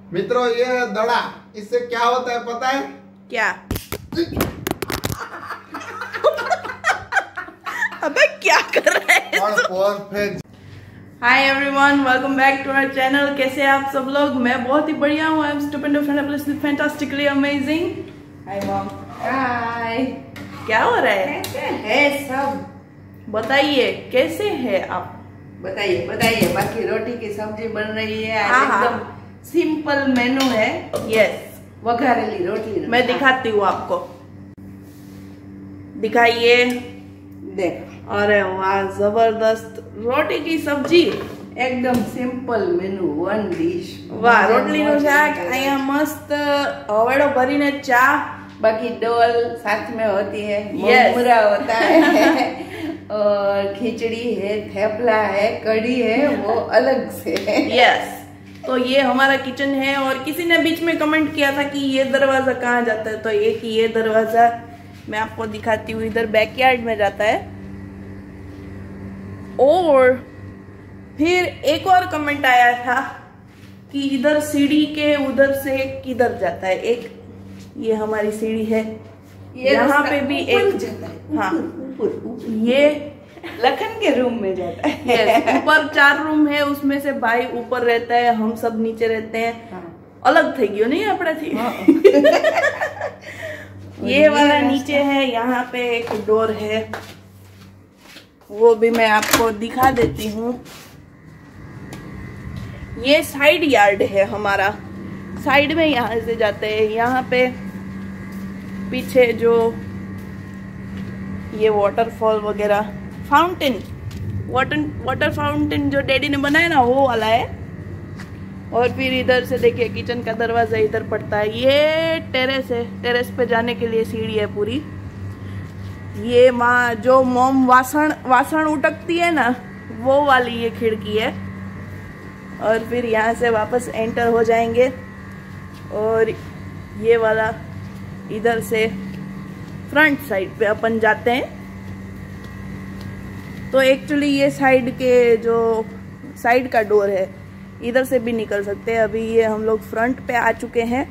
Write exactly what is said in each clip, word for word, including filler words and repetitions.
मित्रों ये है दड़ा, इससे क्या होता है पता है? क्या? अबे क्या कर रहे हैं? Perfect. Hi everyone, welcome back to our channel. कैसे हैं आप सब लोग? मैं बहुत ही बढ़िया हूँ। I am stupendo fantastically amazing. Hi mom. Hi. क्या हो रहा है? कैसे है सब? बताइए कैसे है आप? बताइए बताइए। बाकी रोटी की सब्जी बन रही है। हाँ, आज एकदम सिंपल मेनू है। यस, वघारेली रोटी। मैं दिखाती हूँ आपको। दिखाइए। देख, अरे वाह, जबरदस्त रोटी की सब्जी। एकदम सिंपल मेनू, वन डिश। वाह, रोटलीનું શાક, અહીંયા મસ્ત હવેડો ભરીને ચા, बाकी डोल साथ में होती है, Yes. मुरमुरा होता है और खिचड़ी है, थेपला है, कढ़ी है, वो अलग से है। यस। तो ये हमारा किचन है। और किसी ने बीच में कमेंट किया था कि ये दरवाजा कहाँ जाता है, तो एक ये दरवाजा मैं आपको दिखाती हूँ, इधर बैकयार्ड में जाता है। और फिर एक और कमेंट आया था कि इधर सीढ़ी के उधर से किधर जाता है। एक ये हमारी सीढ़ी है, ये यहाँ पे भी एक जाता है। हाँ, ऊपर ऊपर ये लखन के रूम में जाता है। yes, ऊपर चार रूम है, उसमें से भाई ऊपर रहता है, हम सब नीचे रहते हैं। हाँ। अलग થઈ ગયો नहीं अपना थी। हाँ। ये वाला नीचे है, यहाँ पे एक डोर है, वो भी मैं आपको दिखा देती हूँ। ये साइड यार्ड है हमारा, साइड में यहाँ से जाते हैं। यहाँ पे पीछे जो ये वाटरफॉल वगैरह, फाउंटेन, वाटर वाटर फाउंटेन जो डैडी ने बनाया ना, वो वाला है। और फिर इधर से देखिए किचन का दरवाजा इधर पड़ता है। ये टेरेस है, टेरेस पे जाने के लिए सीढ़ी है पूरी। ये माँ जो मोम वासण वासण उटकती है ना, वो वाली ये खिड़की है। और फिर यहाँ से वापस एंटर हो जाएंगे और ये वाला इधर से फ्रंट साइड पे अपन जाते हैं। तो एक्चुअली ये साइड के जो साइड का डोर है, इधर से भी निकल सकते हैं। अभी ये हम लोग फ्रंट पे आ चुके हैं।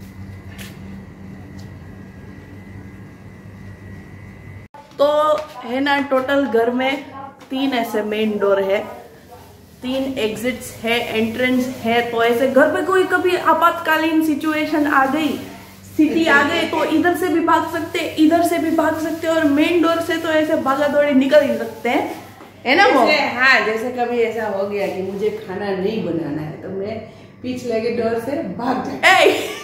तो है ना, टोटल घर में तीन ऐसे मेन डोर है, तीन एग्जिट्स है, एंट्रेंस है। तो ऐसे घर पे कोई कभी आपातकालीन सिचुएशन आ गई, स्थिति आ गई, तो इधर से भी भाग सकते, इधर से भी भाग सकते, और मेन डोर से तो ऐसे भागा दौड़ी निकल ही सकते हैं, है ना वो? हाँ, जैसे कभी ऐसा हो गया कि मुझे खाना नहीं बनाना है, तो मैं पिछले के डोर से भाग जाती।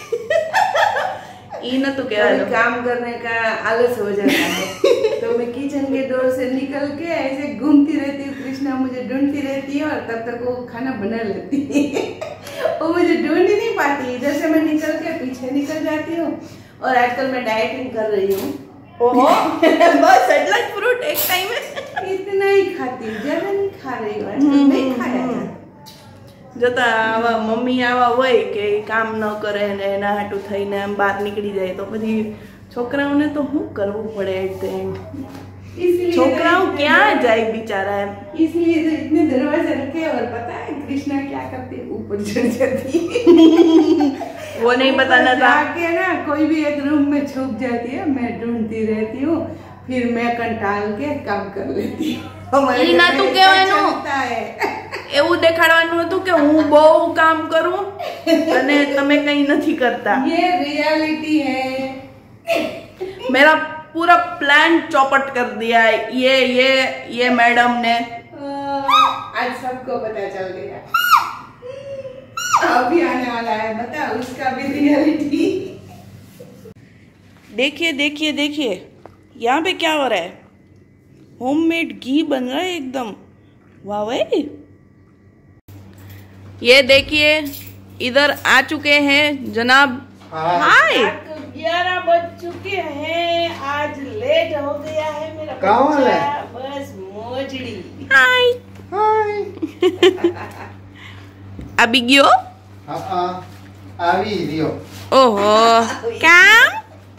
इन तो क्या है, काम करने का आलस हो जाता है, तो मैं किचन के डोर से निकल के ऐसे घूमती रहती हूँ। कृष्णा मुझे ढूंढती रहती है और तब तक वो खाना बना लेती है। वो मुझे ढूंढ ही नहीं पाती, इधर से मैं निकल के पीछे निकल जाती हूँ। और आजकल मैं डाइटिंग कर रही हूँ। ओहो, बस सैटेलाइट फ्रूट एक टाइम में इतना ही खाती हूँ, ज्यादा नहीं खा रही हूँ आजकल, नहीं खाया जाता। जता आवा मम्मी आवा હોય કે કામ ન કરે ને એના હાટુ થઈને આમ બહાર નીકળી જાય, તો પછી છોકરાઓને તો શું કરવું પડે? એટ ધ એન્ડ છોકરાઓ ક્યાં જાય बेचारा એમ। इसलिए तो इतने दरवाजे रखे। और पता है कृष्णा क्या करती है? ऊपर चढ़ जाती है। वो नहीं बताना था। आके ना कोई भी एक रूम में छुप जाती है, मैं ढूंढती रहती हूँ, फिर मैं कंटाल के काम कर लेती हूँ। ઈ નતું કહેવાનું, એવું દેખાડવાનું હતું કે હું બહુ કામ કરું અને તમે કઈ નથી કરતા। ये रियलिटी है। मेरा पूरा प्लान चौपट कर दिया है ये ये ये मैडम ने। आज सबको पता चल गया। अभी आने वाला है, बता उसका भी रियलिटी। देखिए देखिए देखिए, यहाँ पे क्या हो रहा है? होममेड घी बन रहा है एकदम। वाह भाई, ये देखिए इधर आ चुके हैं जनाब। हाय, ग्यारह बज चुके हैं, आज लेट हो गया है मेरा बच्चा। बस मोजड़ी। हाय हाय। अभी गयो? हाँ हाँ, આવી રહ્યો। ओहो, काम?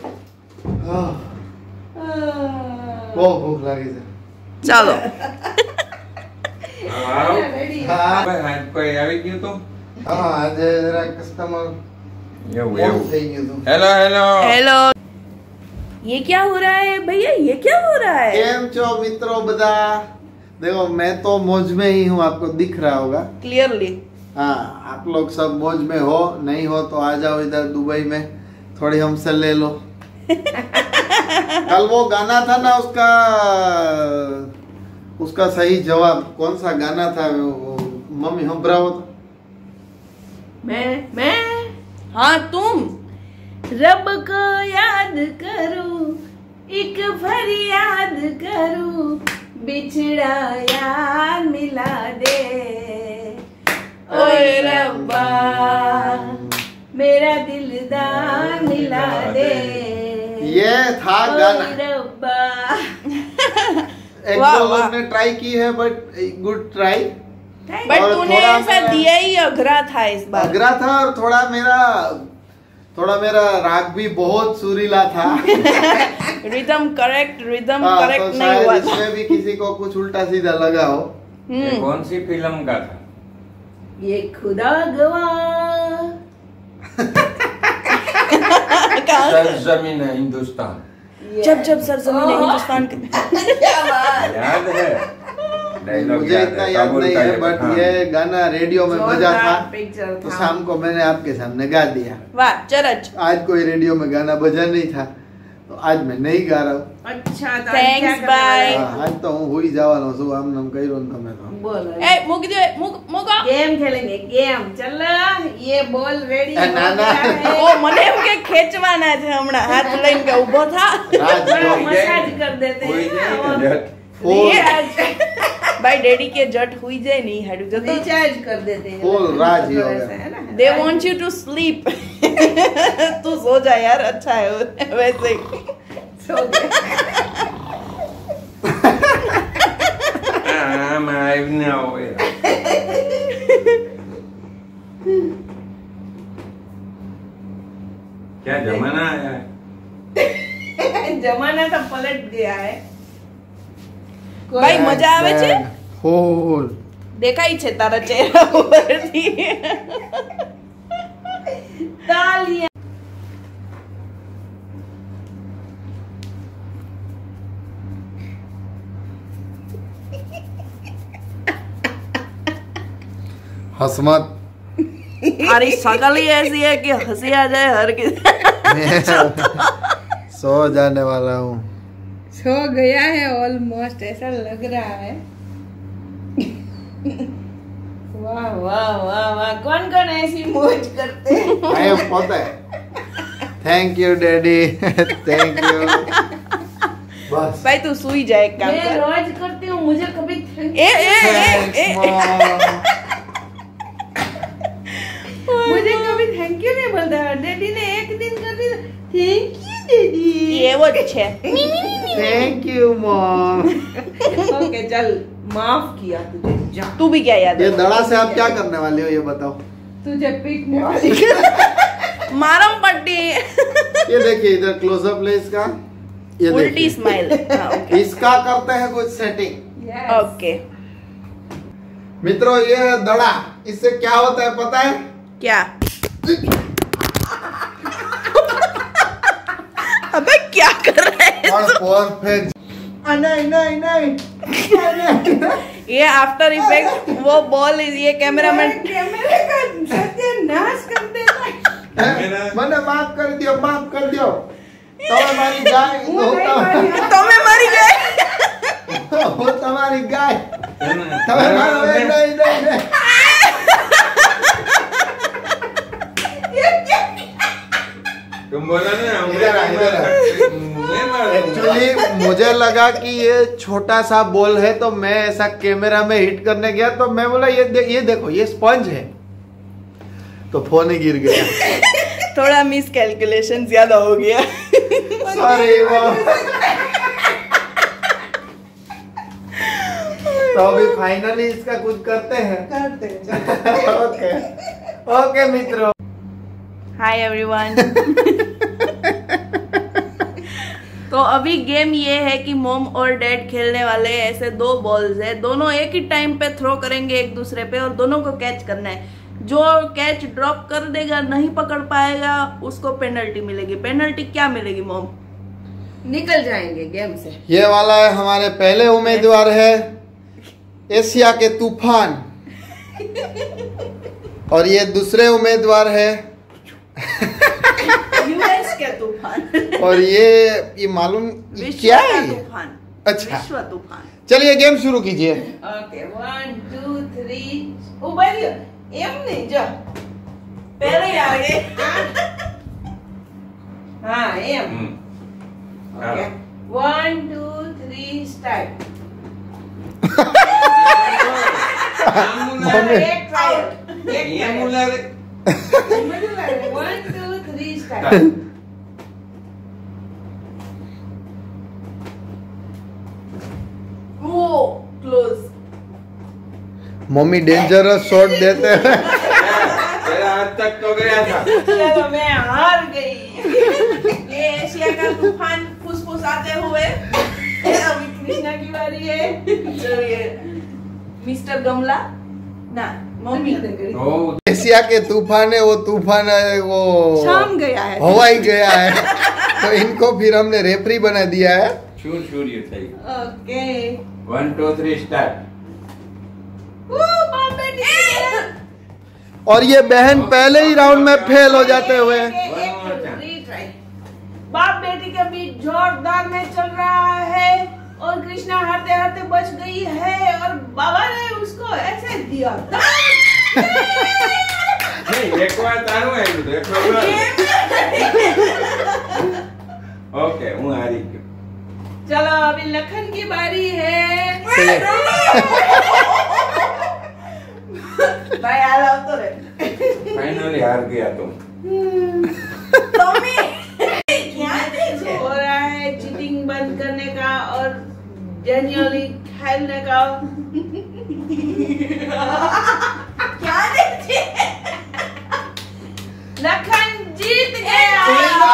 બહુ ભૂખ લાગી છે। चलो। કોઈ આવી ગયું તો હા આજે જરા કસ્ટમર એવું મોડું એવું થઈ ગયું હતું. હેલો હેલો हेलो ये क्या हो रहा है भैया ये क्या हो रहा है केम छो मित्रों बदा देखो मैं तो मौज में ही हूँ आपको दिख रहा होगा क्लियरली हाँ आप लोग सब मौज में हो नहीं हो तो आ जाओ इधर दुबई में थोड़ी हमसे ले लो कल वो गाना था ना उसका उसका सही जवाब कौन सा गाना था वो, वो, मम्मी हंभराओ तो मैं मैं हाँ तुम रब को याद करूं एक फरियाद करूं बिछड़ा यार मिला दे ओए रब्बा मेरा दिलदार मिला दे ये था गाना ओए रब्बा एक वाह, दो वाह। लोग ने ट्राई की है बट गुड ट्राई बट और तूने थोड़ा ऐसा मैं- दिया ही अघरा था इस बार अगरा था और थोड़ा मेरा थोड़ा मेरा राग भी बहुत सुरीला था रिदम करेक्ट रिदम हाँ, करेक्ट तो नहीं हुआ शायद था इसमें भी किसी को कुछ उल्टा सीधा लगा हो ये हम्म कौन सी फिल्म का था ये खुदा गवाह सरजमीन है हिंदुस्तान जब जब सरजमीन ओह। हिंदुस्तान के क्या बात याद है डायलॉग मुझे इतना याद नहीं है बट ये गाना रेडियो में बजा था पिक्चर तो शाम को मैंने आपके सामने गा दिया वाह चरच आज कोई रेडियो में गाना बजा नहीं था तो आज मैं नहीं गा रहा हूँ अच्छा तो Thanks, क्या करना bye. है? हाँ, आज तो હું હુઈ જવાનો છું આમ નામ કર્યું ને તમે તો बोलो ए मुक दे मुक मुका गेम खेलेंगे गेम चलो ये बॉल रेडी ए, ना, ना। ઓ મને એમ કે ખેંચવાના છે હમણાં હાથ લઈને કે ઊભો થા રાજ मसाज कर देते कोई हैं नहीं ना, तो जट। ફૂલ ભાઈ ડેડી કે જટ હુઈ જાય નહીં હાડું જતો रिचार्ज कर देते हैं Full राज ही हो थोड़ा गया। सा, है ना they want you to sleep तू सो जा यार अच्छा है वैसे ही सो गए Ah, maar nou weer. क्या जमाना आया है जमाना तो पलट गया है ભાઈ મજા આવે છે ફૂલ દેખાય છે તારા ચહેરા ઉપરથી तालियां हंस मत તારી शकल ही ऐसी है कि हंसी आ जाए हर किसी मैं सो जाने वाला हूँ सो गया है ऑलमोस्ट ऐसा लग रहा है वाह वाह वाह वाह कौन कौन ऐसी मौज करते हैं आई एम पता है thank you daddy thank you बस ભાઈ તું સુઈ जा एक काम मैं कर रोज करती हूँ मुझे कभी thank- ए ए ए थैंक्स ए मॉम मुझे कभी थैंक यू नहीं बोलता डैडी ने एक दिन कर दिया थैंक यू डैडी એવો જ છે थैंक यू मॉम ओके चल माफ किया तुझे जा તું भी क्या याद ये है दड़ा से आप क्या करने वाले हो ये बताओ तुझे पीटने वाली मारम पट्टी ये देखिए इधर क्लोजअप ले इसका ये उल्टी देखिए स्माइल इसका करते हैं कुछ सेटिंग Yes. ओके मित्रों ये है दड़ा इससे क्या होता है पता है क्या अबे क्या कर रहे हैं और परफेक्ट नहीं नहीं नहीं ये आफ्टर इफेक्ट वो बॉल इज ये कैमरामैन कैमरे का सत्यानाश कर देता है મને માફ કરી દો માફ કરી દો તમે મારી ગાય હું હું નહીં તમ- મારી. તમે મરી ગए હું તમારી ગાય તમે મારો નહીં નહીં નહીં નહીં तुम बोला ना इधर आ, इधर आ। मैं मारूंगा। एक्चुअली मुझे लगा कि ये छोटा सा बॉल है तो मैं ऐसा कैमरा में हिट करने गया तो मैं बोला ये दे, ये देखो ये स्पंज है तो फोन ही गिर गया थोड़ा मिस कैलकुलेशन ज्यादा हो गया सॉरी तो अभी फाइनली इसका कुछ करते हैं करते हैं ओके ओके मित्रों हाय एवरीवन तो अभी गेम ये है कि मॉम और डैड खेलने वाले ऐसे दो बॉल्स है दोनों एक ही टाइम पे थ्रो करेंगे एक दूसरे पे और दोनों को कैच करना है जो कैच ड्रॉप कर देगा, नहीं पकड़ पाएगा, उसको पेनल्टी मिलेगी। पेनल्टी क्या मिलेगी मॉम? निकल जाएंगे गेम से। ये वाला है हमारे पहले उम्मीदवार है एशिया के तूफान, और ये दूसरे उम्मीदवार है यूएस के तूफान, और ये ये मालूम क्या है? तूफान। अच्छा, विश्व तूफान। चलिए गेम शुरू कीजिए। ओके, वन टू थ्री उबरियो। एम नहीं जो पहले ही आ गए। हाँ एम। हम्म। Okay, one two three start. एक ट्रायल, एक ये ट्रायल। मुला रे। One two three start. वो क्लोज। मम्मी डेंजरस शॉट देते हैं। तेरा हाथ तक तो गया था। चलो मैं हार गई। ये एशिया का तूफान फुसफुस आते हुए अभी कृष्णा की बारी है। चलिए मिस्टर गमला ना मम्मी। ओ एशिया के तूफान है, वो तूफान है वो शाम गया है। हवाई गया है, तो इनको फिर हमने रेफरी बना दिया है। शूर शूर ये सही। Okay, one two three start. और ये बहन पहले ही राउंड में फेल हो जाते हुए। बाप बेटी के बीच जोरदार मैच चल रहा है और कृष्णा हारते हारते बच गई है और बाबा ने उसको ऐसे दिया। नहीं एक बार तारू है तो एक बार। ओके हूँ हारी गयो। चलो अभी लखन की बारी है। भाई हाल तो रे। फाइनली हार गया तुम। मम्मी क्या दीजिए? हो रहा है चीटिंग बंद करने का और जेन्युइनली खेलने का। क्या दीजिए? लखन जीत गया।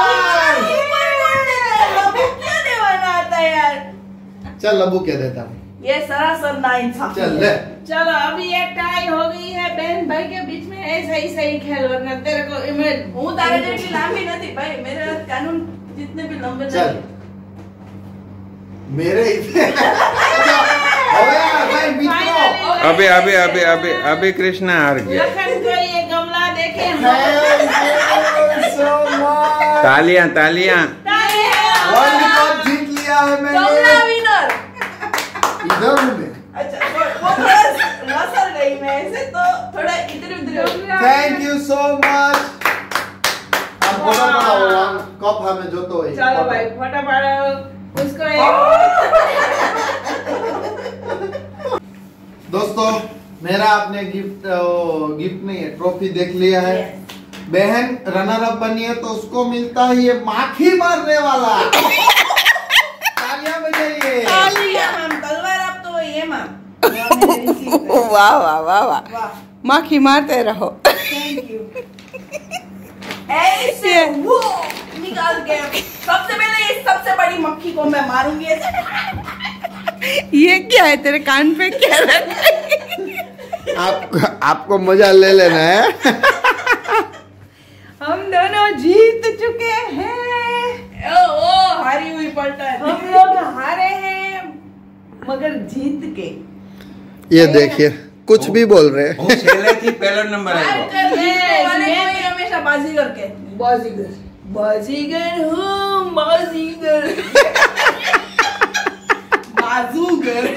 लबू क्या देवाना आता है यार? चल लबू क्या देता हूँ। ये सरासर नाइंसाफी चल है। ले। चलो अभी ये टाई हो गई है बहन भाई के बीच में। ऐसा ही सही खेल, वरना तेरे को इमेज હું તારે જેટલી લાંબી નથી ભાઈ, मेरे कानून जितने भी लंबे चल नहीं। मेरे इतने हो गया भाई मित्रों। अभी अभी अभी अभी अभी कृष्णा हार गया। लखन को ये गमला देखे Thank you so much। तालियां तालियां। वर्ल्ड कप जीत लिया है कमला मैंने। विनर। इधर हूँ मैं। अच्छा तो वो थोड़ा लसर गई मैं ऐसे, तो थोड़ा इधर उधर। Thank you so much. अब फोटो पड़ाओ, कप हमें जो तो है। चलो भाई फोटो पड़ाओ उसको एक। दोस्तों मेरा आपने गिफ्ट गिफ्ट नहीं है, ट्रॉफी देख लिया है। बहन रनर अप बनी है तो उसको मिलता है ये माखी मारने वाला। तालियां बजाइए। तालियां मैम, तलवार आप तो ये मैम। वाह वाह वाह वाह, वाह माखी मारते रहो। Thank you. ऐसे वो निकाल के सबसे पहले इस सबसे बड़ी मक्खी को मैं मारूंगी ऐसे। ये क्या है तेरे कान पे क्या रखा है? आप आपको मजा ले लेना है। हम दोनों जीत चुके हैं। ओ, ओ हारी हुई पलटा है। हम लोग हारे हैं मगर जीत के। ये देखिए कुछ भी बोल रहे हैं। હું છેલ્લેથી પહેલો નંબર हार આવ્યો। कर जीतने वाले कोई हमेशा बाजीगर के। बाजीगर बाजीगर हूँ बाजीगर। बाजूगर।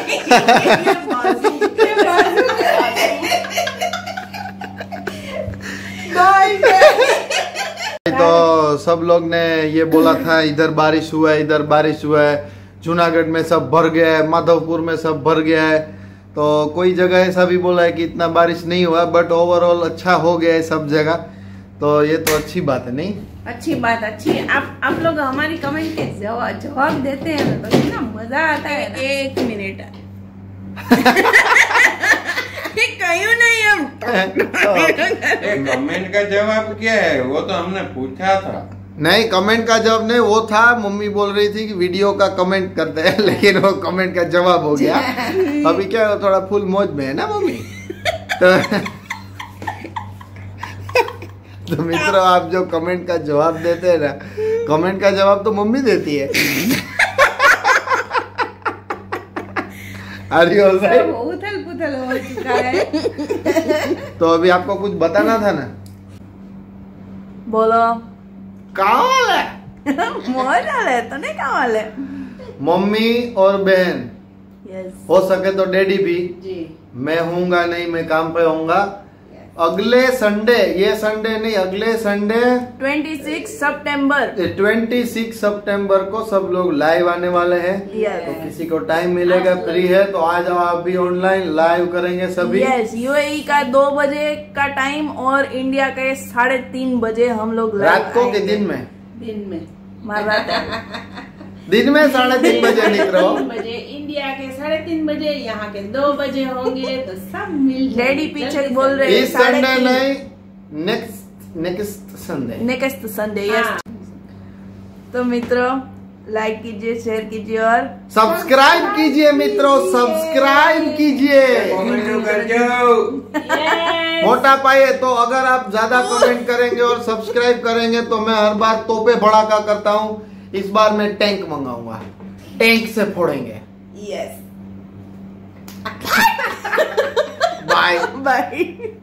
तो सब लोग ने ये बोला था इधर बारिश हुआ है, इधर बारिश हुआ है, जूनागढ़ में सब भर गया है, माधवपुर में सब भर गया है। तो कोई जगह ऐसा भी बोला है कि इतना बारिश नहीं हुआ, बट ओवरऑल अच्छा हो गया है सब जगह। तो ये तो अच्छी बात है नहीं? अच्छी बात अच्छी। आप आप लोग हमारी कमेंट के जवाब जवाब देते हैं तो कितना मजा आता है ना। एक मिनट कहीं नहीं हम। कमेंट का जवाब क्या है वो तो हमने पूछा था। नहीं कमेंट का जवाब नहीं, वो था मम्मी बोल रही थी कि वीडियो का कमेंट करते हैं, लेकिन वो कमेंट का जवाब हो गया। अभी क्या थोड़ा फुल मौज में है ना मम्मी। तो तो मित्रों आप जो कमेंट का जवाब देते हैं ना, कमेंट का जवाब तो मम्मी देती है। Are you all right? सब उथल पुथल हो चुका है। तो अभी आपको कुछ बताना था ना, बोलो। कहाँ है मजा है तो नहीं कमाल है। मम्मी और बहन, यस हो सके तो डैडी भी, जी मैं हूँगा नहीं, मैं काम पे होऊंगा। अगले संडे, ये संडे नहीं, अगले संडे छब्बीस सितंबर। छब्बीस सितंबर को सब लोग लाइव आने वाले हैं। Yes. तो किसी को टाइम मिलेगा, फ्री है तो आ जाओ, आप भी ऑनलाइन लाइव करेंगे सभी। यस, यूएई का दो बजे का टाइम और इंडिया के साढ़े तीन बजे हम लोग live रात को के आएंगे। दिन में? दिन में मार रात है। दिन में साढ़े तीन बजे निकलो। तीन बजे इंडिया के साढ़े तीन बजे, यहाँ के दो बजे होंगे तो सब मिल जाएंगे। डैडी पीछे बोल रहे हैं इस साढ़े संडे तीन। नहीं, next next Sunday. Next Sunday. हाँ। यस। तो मित्रों लाइक कीजिए, शेयर कीजिए और सब्सक्राइब कीजिए मित्रों, सब्सक्राइब कीजिए। कमेंट कर दो। Yes. मोटा पाए तो अगर आप ज्यादा कमेंट करेंगे और सब्सक्राइब करेंगे तो मैं हर बार तोपे भड़ाका करता हूँ। इस बार मैं टैंक मंगाऊंगा, टैंक से फोड़ेंगे। यस। Bye bye.